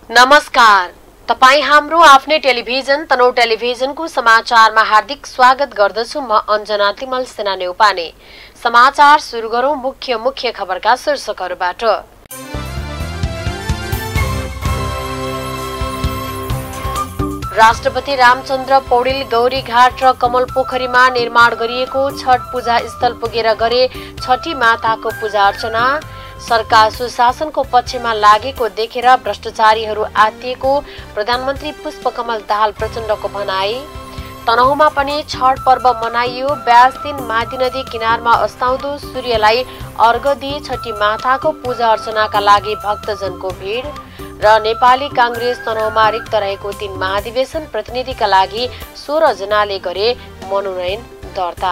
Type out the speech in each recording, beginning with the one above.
नमस्कार, तपाई हाम्रो आफ्नै टेलिभिजन तनहुँ टेलिभिजनको समाचारमा हार्दिक स्वागत गर्दछु। म अञ्जना तिमल सेना नेउपाने। समाचार सुरु गरौं मुख्य खबरका शीर्षकहरूबाट। राष्ट्रपति रामचन्द्र पौडेल गौरीघाट र कमल पोखरीमा निर्माण गरिएको छठ पूजा स्थल पुगेर गरे छठी माताको पूजा अर्चना। सरकार सुशासनको पक्षमा लागेको देखेर भ्रष्टाचारीहरू आत्तिएको प्रधानमन्त्री पुष्पकमल दाहाल प्रचण्डको भनाई। तनहुँमा पनि छठ पर्व मनाइयो। 22 दिन मादी नदी किनारमा अस्ताउँदो सूर्यलाई अर्घ दिई छठी माताको पूजा अर्चनाका लागि भक्तजनको भिड। र नेपाली कांग्रेस तनहुँमा रिक्त रहेको 3 महाधिवेशन प्रतिनिधिका लागि 16 जनाले गरे मनोनयन दर्ता।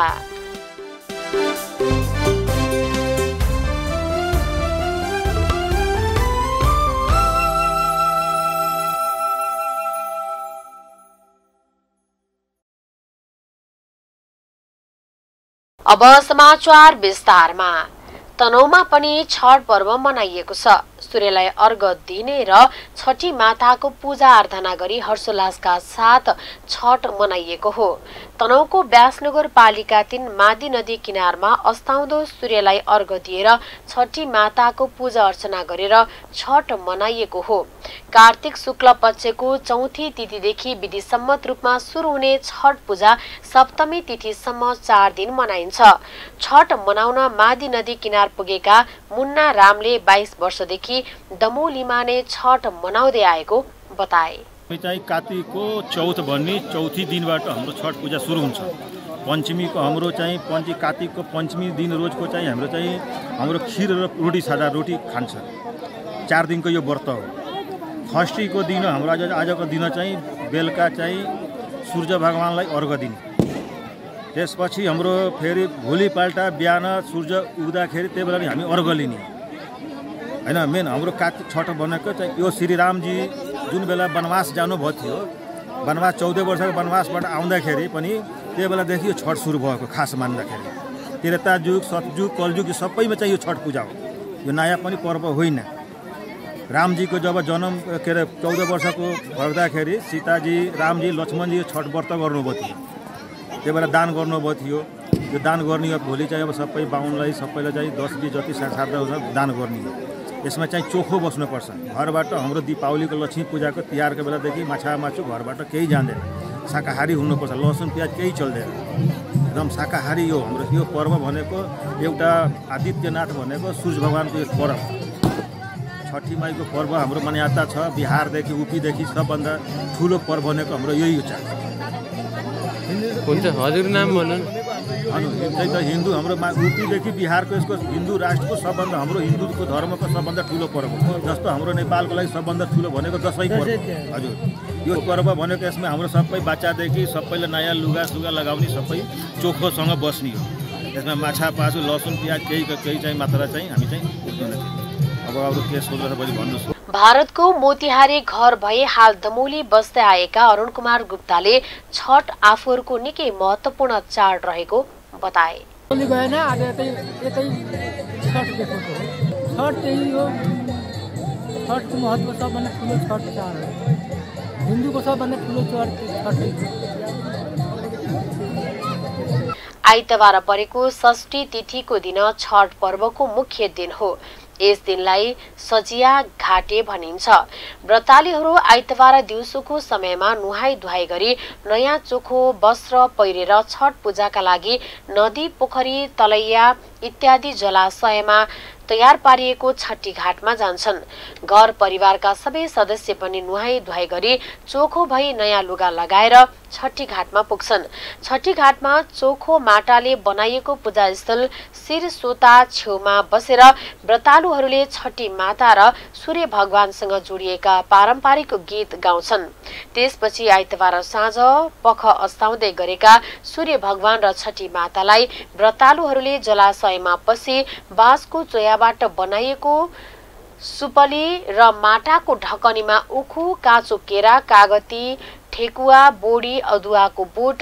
अब समाचार विस्तारमा। तनहुँमा पनि छठ पर्व मनाइएको छ। सूर्यलाई अर्घ दिने र छठी माताको पूजा आराधना गरी हर्षोल्लासका साथ छठ मनाइएको हो। तनहुँको व्यास नगरपालिका 3 मादी नदी किनारमा अस्ताउँदो सूर्यलाई अर्घ दिएर छठी माताको पूजा अर्चना गरेर छठ मनाइएको हो। कार्तिक शुक्ल पक्षको चौथी तिथिदेखि विधिसम्मत रूपमा सुरु हुने छठ पूजा सप्तमी तिथिसम्म 4 दिन मनाइन्छ। छठ मनाउन मादी नदी किनार पुगेका मुन्ना रामले 22 वर्षदेखि दमोलीमा नै छठ मनाउँदै आएको बताए। चाहिँ कार्तिकको चौथ भन्ने चौथी दिनबाट हाम्रो छठ पूजा सुरु हुन्छ। पञ्चमीको हाम्रो चाहिँ कार्तिकको पञ्चमी दिन रोजको चाहिँ हाम्रो खिर र रोटी सादा रोटी खान्छ। 4 दिनको यो व्रत हो। षष्ठीको दिन हाम्रो आजको दिन चाहिँ बेलुका चाहिँ सूर्य भगवानलाई अर्घ दिने। त्यसपछि हाम्रो फेरि भोलिपल्ट बिहान सूर्य उग्दाखेरि त्यही बेला हामी अर्घ लिने हैन। मेन हाम्रो कार्तिक छठ भनेको चाहिँ यो श्री रामजी जुन बेला वनवास जानुभएको थियो, वनवास 14 वर्षको वनवासबाट आउँदाखेरि पनि त्यही बेलादेखि यो छठ सुरु भएको खास मान्दाखेरि। त्रेता युग, सतयुग, कलयुग सबैमा चाहिँ यो छठ पूजा हो। यो नयाँ पनि पर्व होइन। रामजीको जब जन्म 14 वर्षको भर्दाखेरि सीताजी, रामजी, लक्ष्मणजी यो छठ व्रत गर्नुभएको थियो। त्यही बेला दान गर्नुभएको थियो। यो दान गर्ने भोलि चाहिँ अब सबै बाहुनलाई सबैलाई चाहिँ 10-20 जति साथ दान गर्ने हो। यसमा चाहिँ चोखो बस्नुपर्छ। घरबाट हाम्रो दीपावलीको लक्ष्मी पूजाको तिहारको बेलादेखि माछा मासु घरबाट केही जाँदैन। शाकाहारी हुनुपर्छ। लसुन प्याज केही चल्दैन। एकदम शाकाहारी हो हाम्रो यो पर्व भनेको। एउटा आदित्यनाथ भनेको सूर्य भगवानको एक पर्व, छठी माईको पर्व हाम्रो मान्यता छ। बिहारदेखि उपिदेखि सबभन्दा ठुलो पर्व भनेको हाम्रो यही छ। हुन्छ, हजुर नाम भन्नु। त्यही त हिन्दू हाम्रो उपिदेखि बिहारको यसको हिन्दू राष्ट्रको सबभन्दा हाम्रो हिन्दूको धर्मको सबभन्दा ठुलो पर्व हो। जस्तो हाम्रो नेपालको लागि सबभन्दा ठुलो भनेको दसैँ पर्व। हजुर, यो पर्व भनेको यसमा हाम्रो सबै बच्चादेखि सबैले नयाँ लुगा सुगा लगाउने, सबै चोखोसँग बस्ने हो। यसमा माछा पासु लसुन प्याज केही चाहिँ मात्रा चाहिँ हामी चाहिँ उठ्दैन। अब अरू के सोच्दा बढी भन्नुहोस्। भारतको मोतिहारी घर भई हाल दमोली बस्दै आएका अरुण कुमार गुप्ताले छठ आफूहरूको निकै महत्त्वपूर्ण चाड रहेको बताए। छठको महत्त्व सबभन्दा ठुलो छठ चाड हो। हिन्दूको सबभन्दा ठुलो चाड छठ। आइतबार परेको षष्ठी तिथिको दिन छठ पर्वको मुख्य दिन हो। यस दिनलाई सजिया घाटे भनिन्छ। व्रतालीहरू आइतबार दिउँसोको समयमा नुहाई धुवाई गरी नयाँ चोखो वस्त्र पहिरेर छठ पूजाका लागि नदी, पोखरी, तलैया इत्यादि जलाशयमा तयार पारिएको छठी घाटमा जान्छन्। घर परिवारका सबै सदस्य पनि नुहाई धुवाई गरी चोखो भई नयाँ लुगा लगाएर छठी घाटमा पुग्छन्। छठी घाटमा चोखो माटाले बनाइएको पूजास्थल शिरसोता छेउमा बसेर व्रतालुहरूले छठी माता र सूर्य भगवानसँग जोडिएका पारम्परिक गीत गाउँछन्। त्यसपछि आइतबार साँझ पख अस्ताउँदै गरेका सूर्य भगवान र छठी मातालाई व्रतालुहरूले जलाशयमा पसी बाँसको चोयाबाट बनाइएको सुपली र माटाको ढकनीमा उखु, काँचो केरा, कागती, ठेकुवा, बोडी, अदुवाको बोट,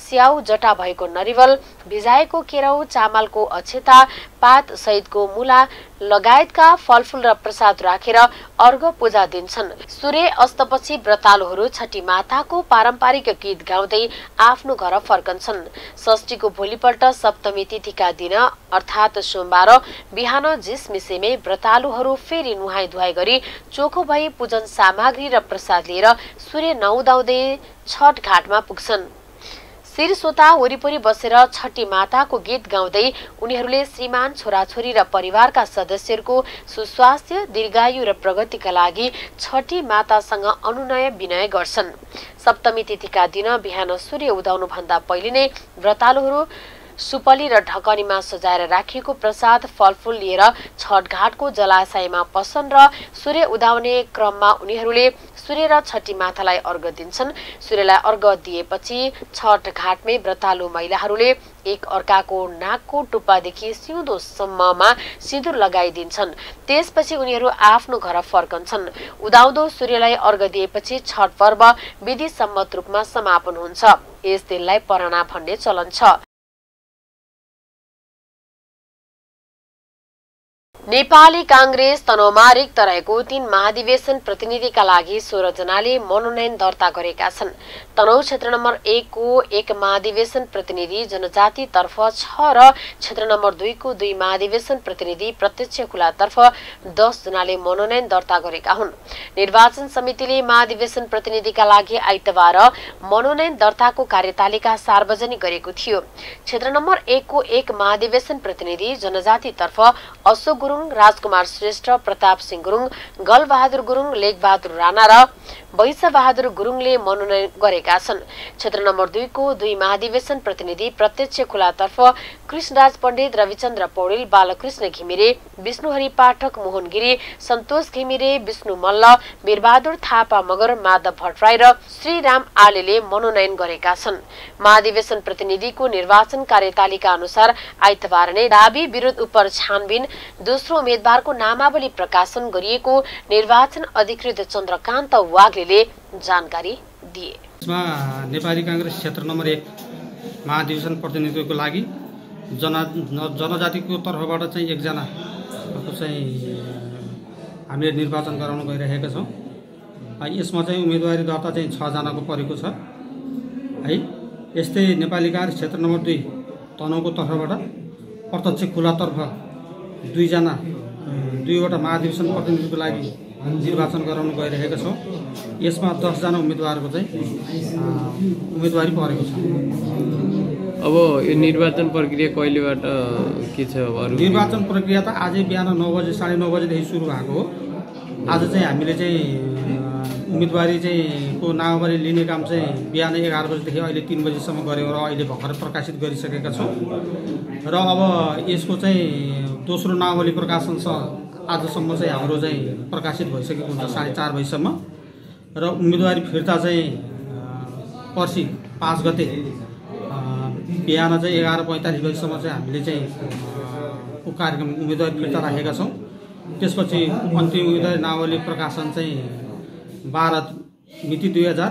स्याउ जटा भएको नरिवल, भिजाएको केराउ, चामलको अक्षता, पात सहितको मूला लगायतका फलफूल र प्रसाद राखेर अर्घ पूजा दिन्छन्। सूर्य अस्तपछि व्रतालुहरू छठी माताको पारम्परिक गीत गाउँदै आफ्नो घर फर्कन्छन्। षष्ठीको भोलिपल्ट सप्तमी तिथिका दिन अर्थात् सोमबार बिहान झिसमिसेमै व्रतालुहरू फेरि नुहाई धुवाई गरी चोखो भई पूजन सामग्री र प्रसाद लिएर सूर्य नउदाउँदै छठ घाटमा पुग्छन्। शिरसोता वरिपरि बसेर छठी माताको गीत गाउँदै उनीहरूले श्रीमान, छोराछोरी र परिवारका सदस्यहरूको सुस्वास्थ्य, दीर्घायु र प्रगतिका लागि छठी मातासँग अनुनय विनय गर्छन्। सप्तमी तिथिका दिन बिहान सूर्य उदाउनु भन्दा पहिले नै व्रतालुहरू सुपली र ढकनीमा सजाएर राखिएको प्रसाद फलफूल लिएर छठ घाटको जलाशयमा पस्छन् र सूर्य उदाउने क्रममा उनीहरूले सूर्य र छठी मातालाई अर्घ दिन्छन्। सूर्यलाई अर्घ दिएपछि छठ घाटमै व्रतालु महिलाहरूले एक अर्काको नाकको टुप्पादेखि सिउँदोसम्ममा सिन्दुर लगाइदिन्छन्। त्यसपछि उनीहरू आफ्नो घर फर्कन्छन्। उदाउँदो सूर्यलाई अर्घ दिएपछि छठ पर्व विधिसम्मत रूपमा समापन हुन्छ। यस दिनलाई पराना भन्ने चलन छ। नेपाली कांग्रेस तनहुमा रिक्त रहेको 3 महाधिवेशन प्रतिनिधिका लागि 16 जनाले मनोनयन दर्ता गरेका छन्। तनहुँ क्षेत्र नम्बर 1 को 1 महाधिवेशन प्रतिनिधि जनजाति तर्फ 6 र क्षेत्र नम्बर 2 को 2 महाधिवेशन प्रतिनिधि प्रत्यक्ष खुलातर्फ 10 जनाले मनोनयन दर्ता गरेका हुन्। निर्वाचन समितिले महाधिवेशन प्रतिनिधिका लागि आइतबार मनोनयन दर्ताको कार्यतालिका सार्वजनिक गरेको थियो। क्षेत्र नम्बर 1 को 1 महाधिवेशन प्रतिनिधि जनजाति तर्फ अशोक गुरुङ, राजकुमार श्रेष्ठ, प्रताप सिंह गुरुङ, गलबहादुर गुरुङ, लेखबहादुर राणा र वैशबहादुर गुरुङले मनोनयन गरेका छन्। क्षेत्र नम्बर 2 को 2 महाधिवेशन प्रतिनिधि प्रत्यक्ष खुलातर्फ कृष्णराज पण्डित, रविचन्द्र पौडेल, बालकृष्ण घिमिरे, विष्णुहरि पाठक, मोहन गिरी, सन्तोष घिमिरे, विष्णु मल्ल, वीरबहादुर थापा मगर, माधव भट्टराई र श्रीराम आलेले मनोनयन गरेका छन्। महाधिवेशन प्रतिनिधिको निर्वाचन कार्यतालिका अनुसार आइतबार नै दाबी विरोध उप छानबिन दोस्रो उम्मेद्वारको नामावली प्रकाशन गरिएको निर्वाचन अधिकृत चन्द्रकान्त वाग्लेले जानकारी दिए। नेपाली कांग्रेस क्षेत्र नम्बर 1 महाधिवेशन प्रतिनिधिको लागि जनजातिको तर्फबाट चाहिँ 1 जनाको चाहिँ हामीले निर्वाचन गराउन गइरहेका छौँ। यसमा चाहिँ उम्मेदवारी दर्ता चाहिँ 6 जनाको परेको छ है। यस्तै नेपाली कांग्रेस क्षेत्र नम्बर 2 तनहुँको तर्फबाट प्रत्यक्ष खुलातर्फ 2 जना 2वटा महाधिवेशन प्रतिनिधिको लागि निर्वाचन गराउन गइरहेका छौँ। यसमा 10 जना उम्मेदवारको चाहिँ उम्मेदवारी परेको छ। अब यो निर्वाचन प्रक्रिया कहिलेबाट के छ? निर्वाचन प्रक्रिया त आजै बिहान 9 बजे 9:30 बजेदेखि सुरु भएको हो। आज चाहिँ हामीले चाहिँ उम्मेदवारी चाहिँ को नामावली लिने काम चाहिँ बिहान 11 बजेदेखि अहिले 3 बजेसम्म गऱ्यौँ र अहिले भर्खर प्रकाशित गरिसकेका छौँ। र अब यसको चाहिँ दोस्रो नामावली प्रकाशन आजसम्म चाहिँ हाम्रो चाहिँ प्रकाशित भइसकेको हुन्छ 4:30 बजेसम्म। र उम्मेदवारी फिर्ता चाहिँ पर्सि 5 गते बिहान चाहिँ 11:45 बजेसम्म चाहिँ हामीले चाहिँ कार्यक्रम उम्मेदवारी फिर्ता राखेका छौँ। त्यसपछि अन्तिम उम्मेदवारी नामावली प्रकाशन चाहिँ 12 मिति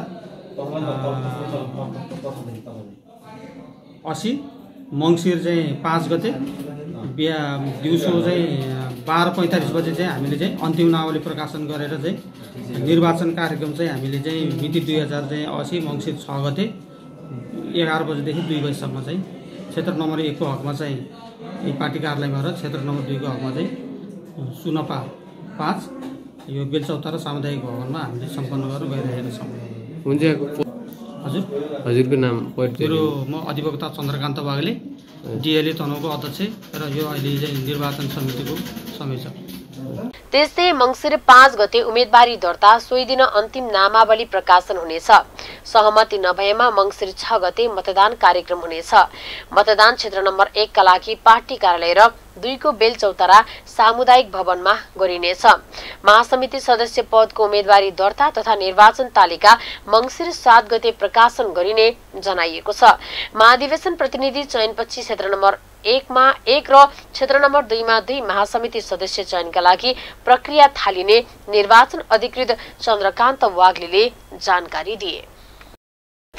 2080 मङ्सिर चाहिँ 5 गते दिउँसो चाहिँ 12:45 बजे चाहिँ हामीले चाहिँ अन्तिम नामावली प्रकाशन गरेर चाहिँ निर्वाचन कार्यक्रम चाहिँ हामीले चाहिँ मिति 2080 मङ्सिर 6 गते 11 बजेदेखि 2 बजेसम्म चाहिँ क्षेत्र नम्बर 1 को हकमा चाहिँ पार्टी कार्यालयमा र क्षेत्र नम्बर 2 को हकमा चाहिँ सुनपा 5 यो बेलचौतारा सामुदायिक भवनमा हामीले सम्पन्न गर्न गइरहेका छौँ। हुन्छ। हजुर, हजुरको नाम? मेरो म अधिवक्ता चन्द्रकान्त वाग्ले, डिएलए तनहुँको अध्यक्ष र यो अहिले चाहिँ निर्वाचन समितिको संयोजक। त्यस्तै मङ्सिर 5 गते उम्मेदवारी दर्ता, सोही दिन अन्तिम नामावली प्रकाशन हुनेछ। सहमति नभएमा मङ्सिर 6 गते मतदान कार्यक्रम हुनेछ। मतदान क्षेत्र नम्बर 1 का लागि पार्टी कार्यालय र 2 को बेलचौतारा सामुदायिक भवनमा गरिनेछ। महासमिति सदस्य पदको उम्मेदवारी दर्ता तथा निर्वाचन तालिका मङ्सिर 7 गते प्रकाशन गरिने जनाइएको छ। महाधिवेशन प्रतिनिधि चयनपछि क्षेत्र नम्बर 1 मा 1 र क्षेत्र नम्बर 2 मा 2 महासमिति सदस्य चयनका लागि प्रक्रिया थालिने निर्वाचन अधिकृत चन्द्रकान्त वाग्लेले जानकारी दिए।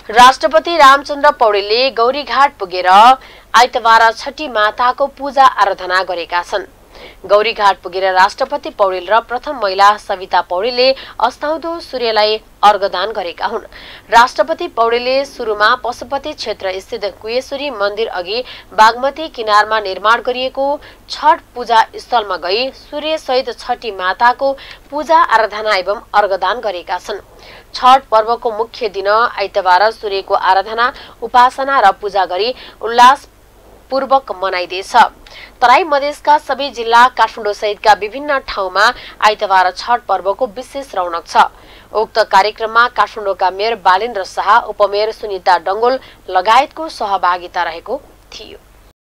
राष्ट्रपति रामचन्द्र पौडेलले गौरीघाट पुगेर आइतबार छठी माताको पूजा आराधना गरेका छन्। गौरीघाट पुगेर राष्ट्रपति पौडेल र प्रथम महिला सविता पौडेलले अस्ताउँदो सूर्यलाई अर्घदान गरेका हुन्। राष्ट्रपति पौडेलले सुरुमा पशुपति क्षेत्र स्थित कुयेश्वरी मन्दिर अघि बागमती किनारमा निर्माण गरिएको छठ पूजा स्थलमा गई सूर्य सहित छठी माताको पूजा आराधना एवं अर्घदान गरेका छन्। छठ पर्वको मुख्य दिन आइतबार सूर्यको आराधना, उपासना र पूजा गरी उल्लास पूर्वक मनाइदैछ। तराई मधेसका सबै जिल्ला काठमाडौँ सहितका विभिन्न ठाउँमा आइतबार छठ पर्वको विशेष रौनक छ। उक्त कार्यक्रममा काठमाडौँका मेयर बालेन्द्र शाह, उपमेयर सुनिता डंगोल लगायतको सहभागिता रहेको थियो।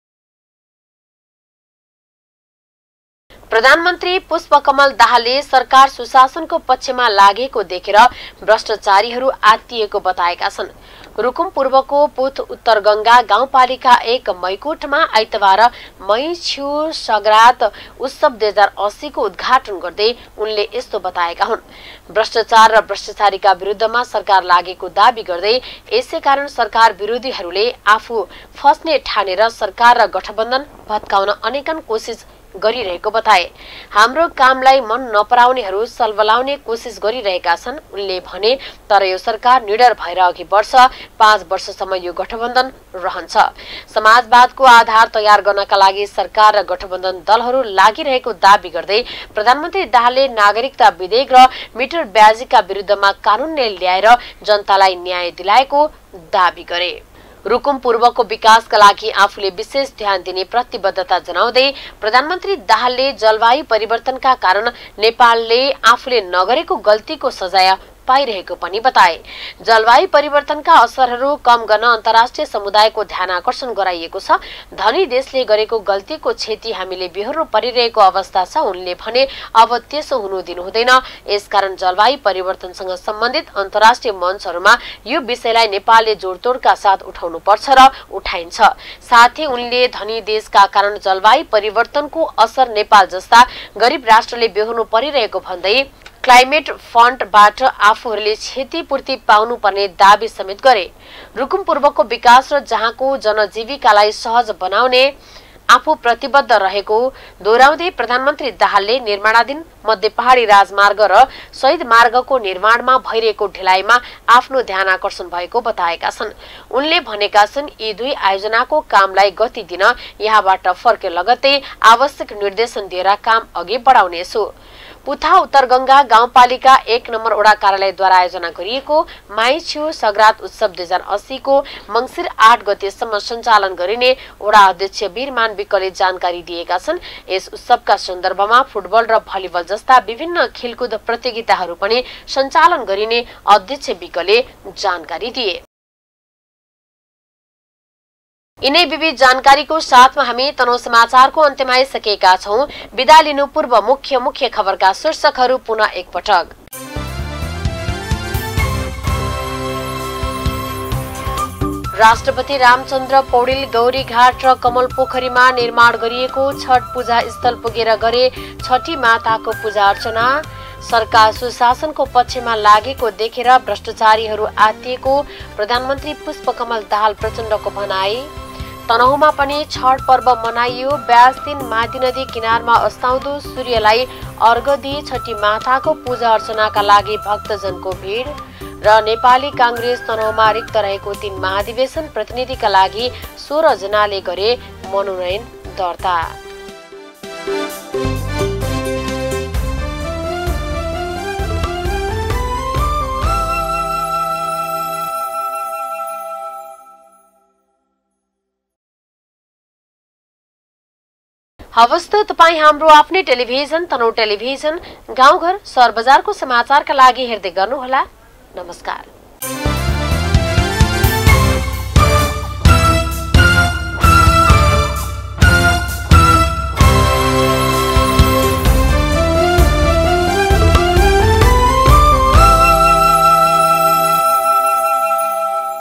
प्रधानमन्त्री पुष्पकमल दाहालले सरकार सुशासनको पक्षमा लागेको देखेर भ्रष्टाचारीहरू आत्तिएको बताएका छन्। रुकुम पूर्वको पुथ उत्तर गंगा गाउँपालिका 1 मैकोटमा आइतबार मई छु सग्रात उत्सव 2080 को उद्घाटन गर्दै उनले यस्तो बताएका हुन्। भ्रष्टाचार र भ्रष्टाचारीका विरुद्धमा सरकार लागेको दाबी गर्दै यसै कारण सरकार विरोधीहरूले आफू फस्ने ठानेर सरकार र गठबन्धन भत्काउन अनेकन कोसिस गरिरहेको बताए। हाम्रो कामलाई मन नपराउनेहरू सलबलाउने कोसिस गरिरहेका छन् उनले भने। तर यो सरकार निडर भएर अघि बढ्छ। 5 वर्षसम्म यो गठबन्धन रहन्छ। समाजवादको आधार तयार गर्नका लागि सरकार र गठबन्धन दलहरू लागिरहेको दाबी गर्दै प्रधानमन्त्री दाहालले नागरिकता विधेयक र मिटर ब्याजीका विरुद्धमा कानून ल्याएर जनतालाई न्याय दिलाएको दाबी गरे। रुकुम पूर्वको विकासका लागि आफूले विशेष ध्यान दिने प्रतिबद्धता जनाउँदै प्रधानमन्त्री दाहालले जलवायु परिवर्तनका कारण नेपालले आफूले नगरेको गल्तीको सजाय पाइरहेको पनि बताए। जलवायु परिवर्तनका असरहरू कम गर्न अन्तर्राष्ट्रिय समुदायको ध्यान आकर्षण गराइएको छ। धनी देशले गरेको गल्तीको क्षति हामीले बेहोर्नु परिरहेको अवस्था छ उनले भने। अब त्यसो हुनु दिनु हुँदैन। यसकारण जलवायु परिवर्तनसँग सम्बन्धित अन्तर्राष्ट्रिय मञ्चहरूमा यो विषयलाई नेपालले जोडतोडका साथ उठाउनु पर्छ र उठाइन्छ। साथै उनले धनी देशका कारण जलवायु परिवर्तनको असर नेपाल जस्ता गरिब राष्ट्रले बेहोर्नु परिरहेको भन्दै क्लाइमेट फन्डबाट आफूहरूले क्षतिपूर्ति पाउनुपर्ने दाबी समेत गरे। रुकुम पूर्वको विकास र जहाँको जनजीविकालाई सहज बनाउने आफू प्रतिबद्ध रहेको दोहोर्याउँदै प्रधानमन्त्री दाहालले निर्माणाधीन मध्य पहाडी राजमार्ग र शहीद मार्गको निर्माणमा भइरहेको ढिलाइमा आफ्नो ध्यान आकर्षण भएको बताएका छन्। उनले भनेका छन् यी दुई आयोजनाको कामलाई गति दिन यहाँबाट फर्के लगत्तै आवश्यक निर्देशन दिएर काम अघि बढाउनेछु। पुथा उत्तर गंगा गाउँपालिका 1 नम्बर वडा कार्यालयद्वारा आयोजना गरिएको माई छु सग्रात उत्सव 2080 को मंसिर 8 गतेसम्म सञ्चालन गरिने वडा अध्यक्ष वीरमान विकले जानकारी दिएका छन्। यस उत्सवका सन्दर्भमा फुटबल र भलिबल जस्ता विभिन्न खेलकुद प्रतियोगिताहरू पनि सञ्चालन गरिने अध्यक्ष विकले जानकारी दिए। यिनै विविध जानकारीको साथमा हामी तनहुँ समाचारको अन्त्यमा आइसकेका छौं। बिदा लिनु पूर्व मुख्य खबरका शीर्षकहरू पुनः एकपटक। राष्ट्रपति रामचन्द्र पौडेल गौरीघाट र कमल पोखरीमा निर्माण गरिएको छठ पूजा स्थल पुगेर गरे छठी माताको पूजा अर्चना। सरकार सुशासनको पक्षमा लागेको देखेर भ्रष्टाचारीहरू आत्तिएको प्रधानमन्त्री पुष्पकमल दाहाल प्रचण्डको भनाई। तनहुँमा पनि छठ पर्व मनाइयो। 22 दिन मादी नदी किनारमा अस्ताउँदो सूर्यलाई अर्घ दिई छठी माताको पूजा अर्चनाका लागि भक्तजनको भिड। र नेपाली कांग्रेस तनहुँमा रिक्त रहेको 3 महाधिवेशन प्रतिनिधिका लागि 16 जनाले गरे मनोनयन दर्ता। हवस् त तपाईँ हाम्रो आफ्नै टेलिभिजन तनहुँ टेलिभिजन गाउँघर सहर बजारको समाचारका लागि हेर्दै गर्नुहोला। नमस्कार।